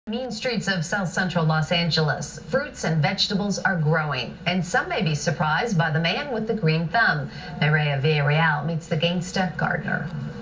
Mean streets of South Central Los Angeles. Fruits and vegetables are growing, and some may be surprised by the man with the green thumb. Maria Villarreal meets the gangsta gardener.